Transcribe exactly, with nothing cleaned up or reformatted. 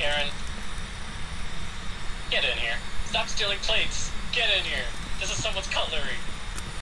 Aaron, get in here. Stop stealing plates. Get in here. This is someone's cutlery.